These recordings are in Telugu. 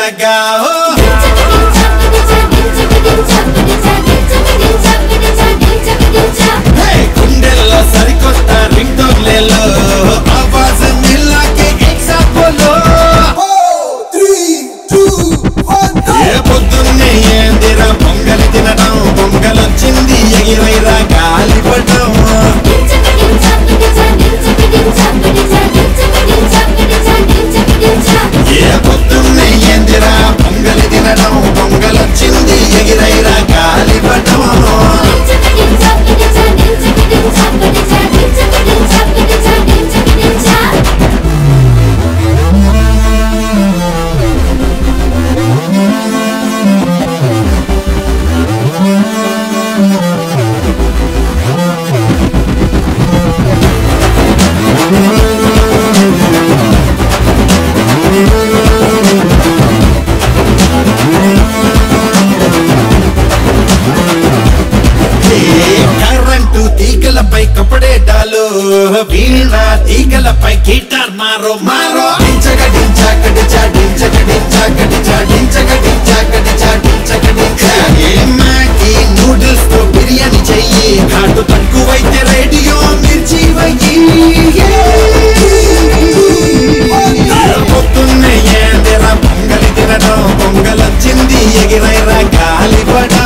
మెల్లగా గుండెల్లో సరికొత్త రింగ్ టోన్లేలో ఆవాజ్ మిల్లాకే ఎగ్జాంపుల్ ఏ పొద్దున్నే ఏందిరా పొంగలి తినడం పొంగలొచ్చింది ఎగిరైరా గాలిపటం ఏ పొద్దున్నే ఏందిరా పొంగలి తినడం పొంగలొచ్చింది ఎగిరైరా గాలిపటం కరెంటు తీగలపై కపడే డాలు వీణ తీగలపై గిటార్ మారో మారో మ్యాగీ నూడిల్స్ తో బిర్యానీ చెయ్యి ఘాటు తక్కువైతే రేడియో మిర్చి వయ్యి పొద్దున్నే ఏందిరా పొంగలి తినడం పొంగలొచ్చింది ఎగిరైరా గాలిపటం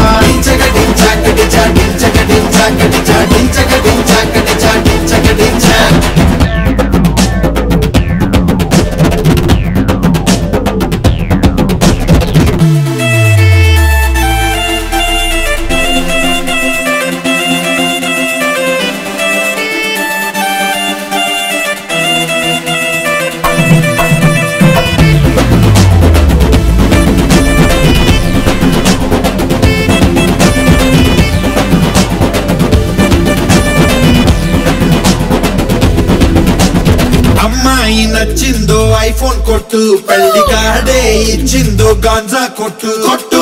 అమ్మాయి నచ్చిందో ఐఫోన్ కొట్టు పెళ్లి కార్డే ఇచ్చిందో గాంజా కొట్టు కొట్టు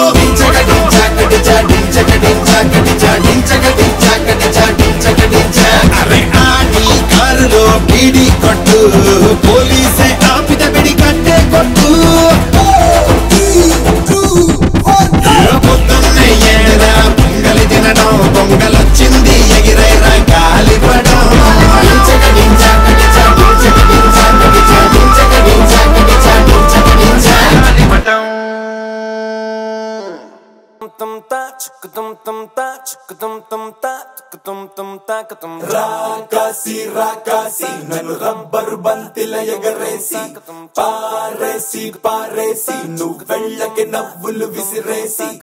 అరే ఆడి కారులో బీడి కొట్టు పోలీసే ఆపిత బిడి కట్టే కొట్టు పొద్దున్నే ఏరా పొంగలి తినడం పొంగలొచ్చింది ఎగిరైరా గాలిపటం రాకాసి రాకాసి నన్ను రబ్బరు బంతిల ఎగరేసి పారేసి పారేసి నువ్వు వెళ్ళకి నవ్వులు విసిరేసి